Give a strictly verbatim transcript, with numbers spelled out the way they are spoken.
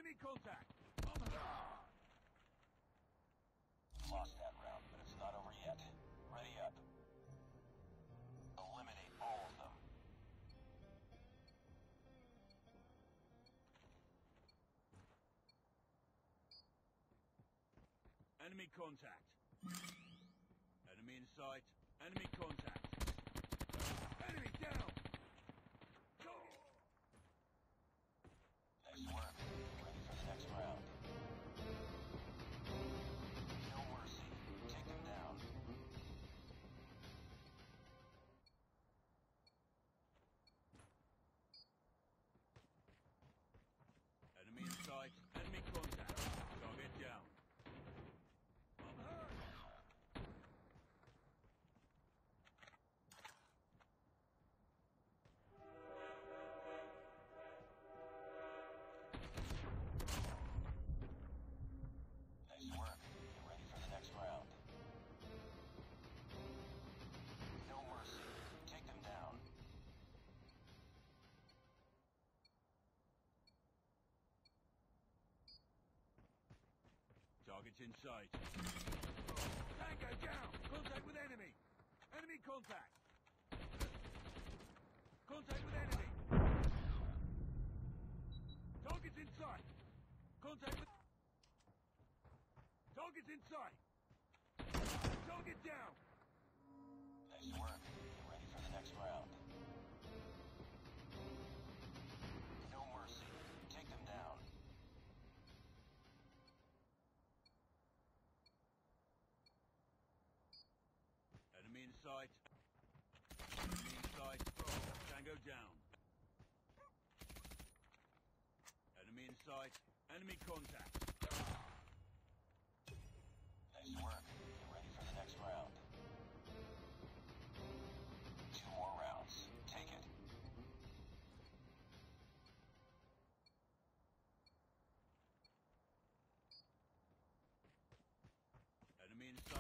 Enemy contact! Lost that round, but it's not over yet. Ready up. Eliminate all of them. Enemy contact. Enemy in sight. Enemy contact. Enemy down! Nice work. Ready for the next round. No mercy. Take them down. Enemy in sight. Enemy contact. Target down. I'm hurt! Nice work. Get ready for the next round. No mercy. Take them down. Target's in sight. Tango down! Contact with enemy! Enemy contact! Contact with enemy! Target's in sight! Contact with... Target's in sight! Target down! Nice work. Get ready for the next round. No mercy. Take them down. Enemy in sight. Enemy in sight. Tango down. Enemy in sight. Enemy contact. Nice work. Get ready for the next round. Two more rounds. Take it. Enemy in sight.